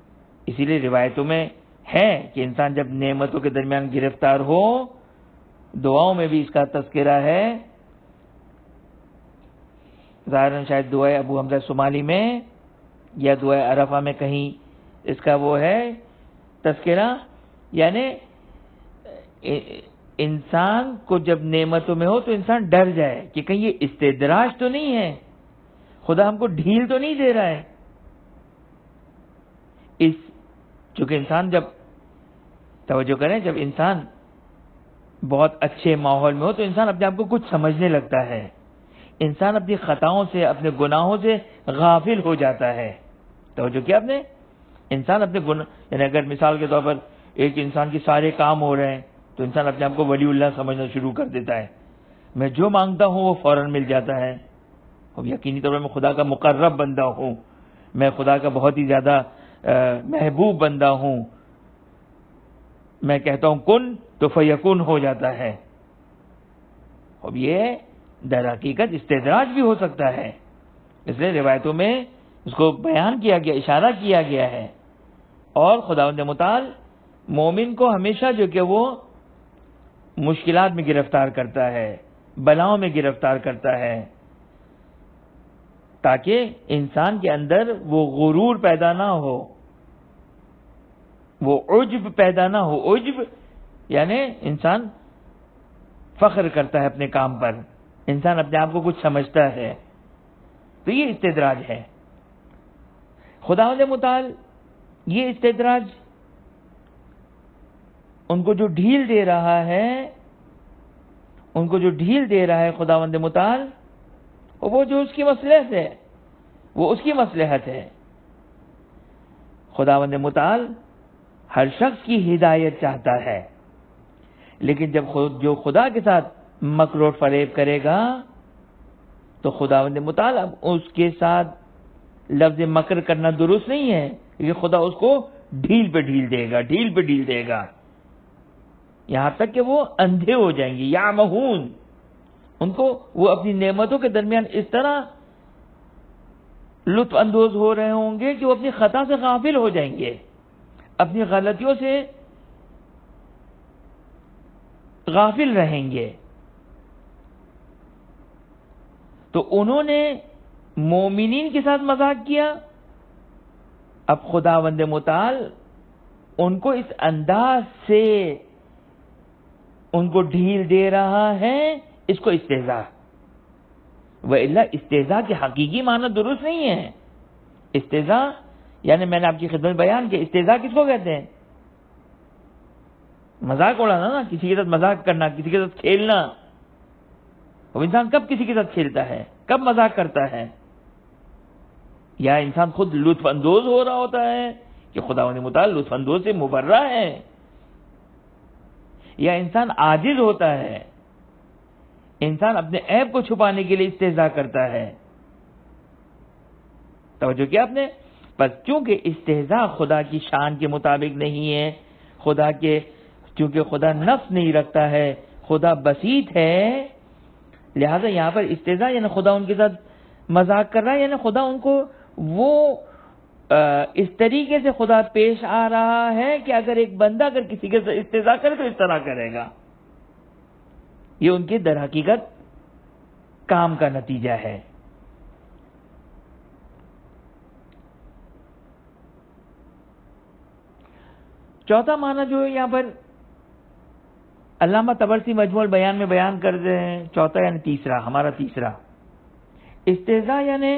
اسی لیے روایتوں میں ہے کہ انسان جب نعمتوں کے درمیان گرفتار ہو دعاؤں میں بھی اس کا تذکرہ ہے، ظاہراً شاید دعائے ابو حمزہ صومالی میں یا دعائے عرفہ میں کہیں اس کا وہ ہے تذکرہ. یعنی انسان کو جب نعمتوں میں ہو تو انسان ڈر جائے کہ کہیں یہ استدراج تو نہیں ہے، خدا ہم کو ڈھیل تو نہیں دے رہا ہے. چونکہ انسان جب توجہ کریں، جب انسان بہت اچھے ماحول میں ہو تو انسان اپنے آپ کو کچھ سمجھنے لگتا ہے، انسان اپنی خطاؤں سے اپنے گناہوں سے غافل ہو جاتا ہے. توجہ کیا آپ نے؟ انسان اپنے گناہ، یعنی اگر مثال کے طور پر ایک انسان کے سارے کام ہو رہے ہیں تو انسان اپنے آپ کو ولی اللہ سمجھنا شروع کر دیتا ہے، میں جو مانگتا ہوں وہ فوراً مل جاتا ہے، اب یقینی طور پر میں خدا کا مقرب بندہ ہوں، میں خدا کا بہت ہی زیادہ محبوب بندہ ہوں، میں کہتا ہوں کن تو فیکون ہو جاتا ہے. اب یہ در حقیقت استدراج بھی ہو سکتا ہے، اس لیے روایتوں میں اس کو بیان کیا گیا، اشارہ کیا گیا ہے. اور خداوند متعال مومن کو ہمیشہ جو کہ وہ مشکلات میں گرفتار کرتا ہے، بلاؤں میں گرفتار کرتا ہے، تاکہ انسان کے اندر وہ غرور پیدا نہ ہو، وہ عجب پیدا نہ ہو. عجب یعنی انسان فخر کرتا ہے اپنے کام پر، انسان اپنے آپ کو کچھ سمجھتا ہے، تو یہ استدراج ہے. خداوند متعال یہ استدراج ان کو جو ڈھیل دے رہا ہے، ان کو جو ڈھیل دے رہا ہے خداوند متعال، وہ جو اس کی مصلحت ہے، وہ اس کی مصلحت ہے. خداوند متعال ہر شخص کی ہدایت چاہتا ہے، لیکن جب جو خدا کے ساتھ مکر و فریب کرے گا تو خداوند متعال اب اس کے ساتھ لفظ مکر کرنا درست نہیں ہے، کیونکہ خدا اس کو ڈھیل پہ ڈھیل دے گا، ڈھیل پہ ڈھیل دے گا، یہاں تک کہ وہ اندھے ہو جائیں گے. یا مہون، ان کو وہ اپنی نعمتوں کے درمیان اس طرح لطف اندوز ہو رہے ہوں گے کہ وہ اپنی خطا سے غافل ہو جائیں گے، اپنی غلطیوں سے غافل رہیں گے. تو انہوں نے مومنین کے ساتھ مذاق کیا، اب خداوند متعال ان کو اس انداز سے ان کو ڈھیل دے رہا ہے، اس کو استہزاء. وَإِلَّا استہزاء کے حقیقی معنی درست نہیں ہے. استہزاء یعنی میں نے آپ کی خدمت بیان کیا، استہزاء کس کو کہتے ہیں؟ مذاق اڑانا نا، کسی کے ساتھ مذاق کرنا، کسی کے ساتھ کھیلنا. اب انسان کب کسی کے ساتھ کھیلتا ہے، کب مذاق کرتا ہے؟ یا انسان خود لطف اندوز ہو رہا ہوتا ہے کہ خداوند متعال لطف اندوز سے مبرہ ہے، یا انسان عاجز ہوتا ہے، انسان اپنے عیب کو چھپانے کے لیے استہزاء کرتا ہے. توجہ کیا آپ نے؟ بس چونکہ استہزاء خدا کی شان کے مطابق نہیں ہے، خدا کے چونکہ خدا نفس نہیں رکھتا ہے، خدا بسیط ہے، لہذا یہاں پر استہزاء یعنی خدا ان کے ساتھ مذاق کر رہا ہے، یعنی خدا ان کو وہ اس طریقے سے خدا پیش آ رہا ہے کہ اگر ایک بندہ اگر کسی کے ساتھ استہزاء کرے تو اس طرح کرے گا. یہ ان کے در حقیقت کام کا نتیجہ ہے. چوتھا معنی جو ہے یہاں پر علامہ طبرسی مجموع البیان میں بیان کر رہے ہیں، چوتھا یعنی تیسرا، ہمارا تیسرا استہزاء یعنی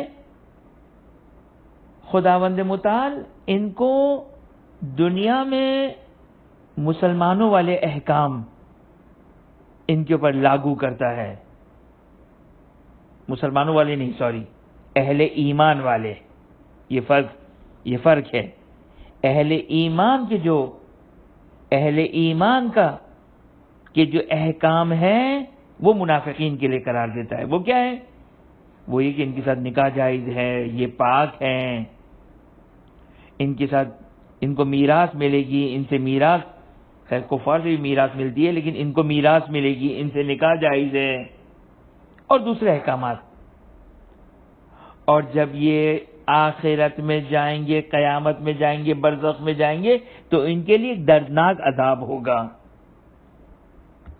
خداوند متعال ان کو دنیا میں مسلمانوں والے احکام ان کے اوپر لاگو کرتا ہے. مسلمانوں والے نہیں، سوری، اہل ایمان والے. یہ فرق ہے. اہل ایمان کے جو اہل ایمان کا کہ جو احکام ہیں وہ منافقین کے لیے قرار دیتا ہے. وہ کیا ہے؟ وہ یہ کہ ان کے ساتھ نکاح جائز ہے، یہ پاک ہیں، ان کے ساتھ ان کو میراث ملے گی، ان سے میراث، خیر کفار سے بھی میراث ملتی ہے لیکن ان کو میراث ملے گی، ان سے نکاح جائز ہے، اور دوسرے احکامات. اور جب یہ آخرت میں جائیں گے، قیامت میں جائیں گے، برزخ میں جائیں گے تو ان کے لیے دردناک عذاب ہوگا.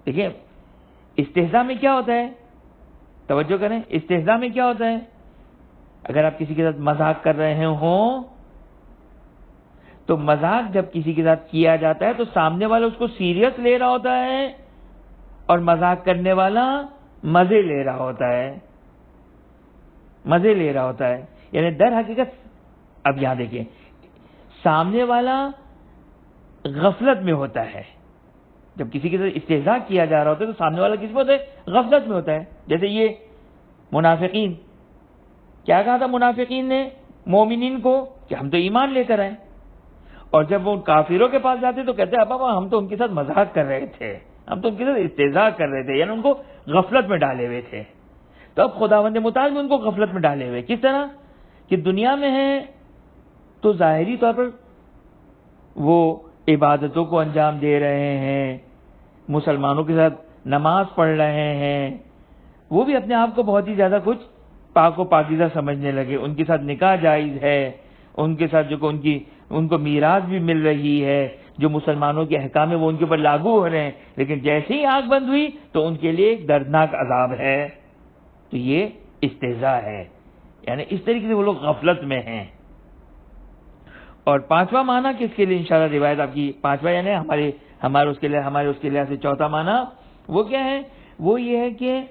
دیکھیں استہزاء میں کیا ہوتا ہے، توجہ کریں، استہزاء میں کیا ہوتا ہے، اگر آپ کسی کے ساتھ مذاق کر رہے ہوں تو مذاق جب کسی کے ساتھ کیا جاتا ہے تو سامنے والا اس کو سیریس لے رہا ہوتا ہے اور مذاق کرنے والا مزے لے رہا ہوتا ہے، مزے لے رہا ہوتا ہے، یعنی در حقیقت اب یہاں دیکھیں سامنے والا غفلت میں ہوتا ہے، جب کسی کے ساتھ استہزاء کیا جا رہا ہوتا ہے تو سامنے والا کس میں ہوتا ہے، غفلت میں ہوتا ہے. جیسے یہ منافقین، کیا کہا تھا منافقین نے مومنین کو کہ ہم تو ایمان لے کر آئے، اور جب وہ کافروں کے پاس جاتے تو کہتے ہیں ابا ہم تو ان کے ساتھ مذاق کر رہے تھے، ہم تو ان کے ساتھ استہزاء کر رہے تھے، یعنی ان کو غفلت میں ڈالے ہوئے تھے. تو اب خداوند متعال نے ان کو غفلت میں ڈالے ہوئے، کس طرح کہ دنیا میں ہیں تو ظاہری طور پر وہ عبادتوں کو انجام دے رہے ہیں، مسلمانوں کے ساتھ نماز پڑھ رہے ہیں، وہ بھی اپنے آپ کو بہت ہی زیادہ کچھ پاک و پاکیزہ سمجھنے لگے، ان کے ساتھ نکاح جائز ہے، ان کے ساتھ جو ان کو میراث بھی مل رہی ہے، جو مسلمانوں کے احکام ہے وہ ان کے اوپر لاگو ہو رہے ہیں، لیکن جیسے ہی آنکھ بند ہوئی تو ان کے لیے ایک دردناک عذاب ہے. تو یہ استہزاء ہے، یعنی اس طریقے سے وہ لوگ غفلت میں ہیں. اور پانچواں معنی کس کے لیے انشاءاللہ روایت آپ کی پانچواں یعنی ہمارے اس کے لیے سے چوتھا معنی وہ کیا ہے، وہ یہ ہے کہ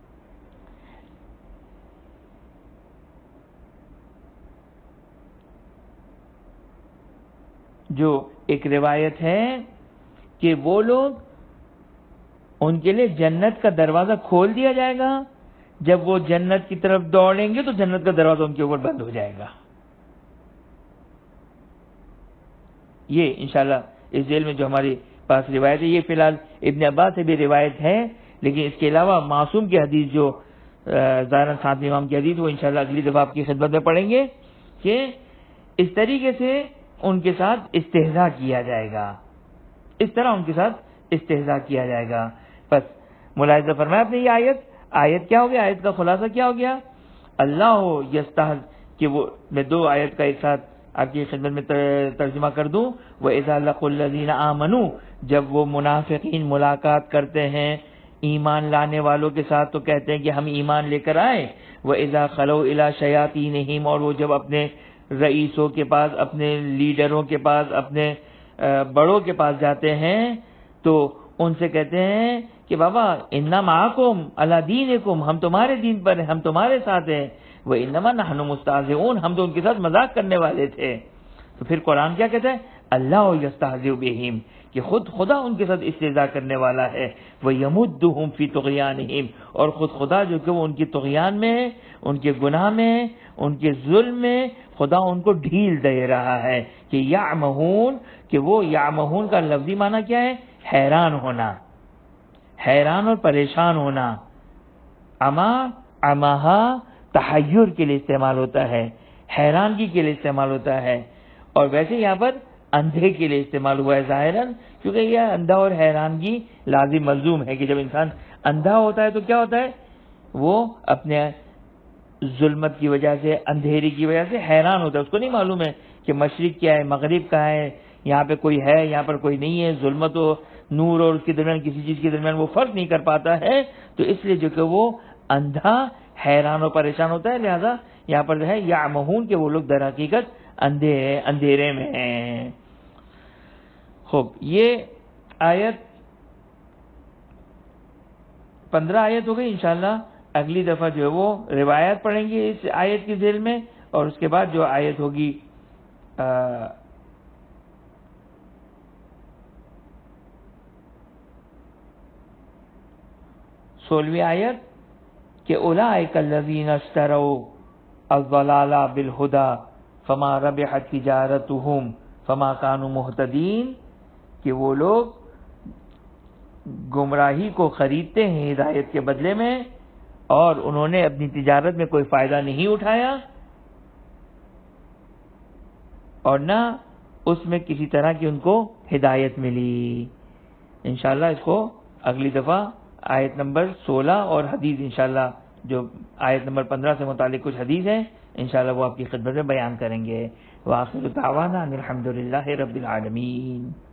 جو ایک روایت ہے کہ وہ لوگ ان کے لیے جنت کا دروازہ کھول دیا جائے گا، جب وہ جنت کی طرف دوڑیں گے تو جنت کا دروازہ ان کے اوپر بند ہو جائے گا. یہ انشاءاللہ اس ذیل میں جو ہمارے پاس روایت ہے، یہ فی الحال ابن عباس سے بھی روایت ہے، لیکن اس کے علاوہ معصوم کی حدیث جو ظاہراً ساتویں امام کی حدیث، وہ انشاءاللہ اگلی دفعہ آپ کی خدمت میں پڑھیں گے کہ اس طریقے سے ان کے ساتھ استہزاء کیا جائے گا، اس طرح ان کے ساتھ استہزاء کیا جائے گا. بس ملاحظہ فرمایا آپ نے یہ آیت کیا ہو گیا، آیت کا خلاصہ کیا ہو گیا، اللہ یستحز کہ وہ میں دو آیت کا ایک ساتھ آپ کی خدمت میں ترجمہ کر دوں. وَإِذَا لَقُوا الَّذِينَ آمَنُوا جب وہ منافقین ملاقات کرتے ہیں ایمان لانے والوں کے ساتھ تو کہتے ہیں کہ ہم ایمان لے کر آئے. وَإِذَا خَلَوْا إِلَىٰ شَيَاطِينِهِمْ اور وہ جب اپنے رئیسوں کے پاس، اپنے لیڈروں کے پاس، اپنے بڑوں کے پاس جاتے ہیں تو ان سے کہتے ہیں کہ بابا اِنَّا مَعَكُمْ عَلَىٰ دِينِكُمْ ہم تمہارے دین پر ہیں، ہم تمہارے ساتھ ہیں. وَإِنَّمَا نَحْنُ مُسْتَهْزِئُونَ ہم تو ان کے ساتھ مذاق کرنے والے تھے. تو پھر قرآن کیا کہتا ہے، اللہ یستہزئ بہم کہ خدا ان کے ساتھ استہزاء کرنے والا ہے. وَيَمُدُّهُمْ فِي طُغْيَانِهِمْ اور خدا جو کہ وہ ان کی طغیان میں ہے، ان کے گناہ میں ہے، ان کے ظلم میں خدا ان کو ڈھیل دے رہا ہے. کہ یعمہون کہ وہ یعمہون کا لفظی معنی کیا ہے، حیران ہونا، حیران اور پریشان ہونا. امہا تحیر کے لیے استعمال ہوتا ہے، حیرانگی کے لیے استعمال ہوتا ہے، اور ویسے یہاں پر اندھے کے لیے استعمال ہوا ہے ظاہراً، کیونکہ یہ اندھا اور حیرانگی لازم ملزوم ہے کہ جب انسان اندھا ہوتا ہے تو کیا ہوتا ہے، وہ اپنے ظلمت کی وجہ سے، اندھیری کی وجہ سے حیران ہوتا ہے، اس کو نہیں معلوم ہے کہ مشرق کیا ہے، مغرب کہاں ہے، یہاں پہ کوئی ہے، یہاں پر کوئی نہیں ہے، ظلمت و نور اور اس کے درمیان کسی چیز کے درمیان وہ فرق نہیں کر پاتا ہے. تو اس لیے جو کہ وہ اندھا، حیران و پریشان ہوتا ہے، لہذا یہاں پر جو ہے یعمہون کہ وہ لوگ در حقیقت اندھیرے میں ہیں. خوب، یہ آیت 15 آیت ہو گئی. انشاءاللہ اگلی دفعہ جو ہے وہ روایت پڑھیں گے اس آیت کی ذیل میں، اور اس کے بعد جو آیت ہوگی 16ویں آیت کہ اولئک الذین اشتروا الضلال بالہدی فما ربحت تجارتهم فما كانوا مہتدین کہ وہ لوگ گمراہی کو خریدتے ہیں ہدایت کے بدلے میں، اور انہوں نے اپنی تجارت میں کوئی فائدہ نہیں اٹھایا اور نہ اس میں کسی طرح کی ان کو ہدایت ملی. انشاءاللہ اس کو اگلی دفعہ آیت نمبر 16 اور حدیث انشاءاللہ جو آیت نمبر 15 سے متعلق کچھ حدیث ہیں انشاءاللہ وہ آپ کی خدمت میں بیان کریں گے. وآخر دعوانا ان الحمدللہ رب العالمین.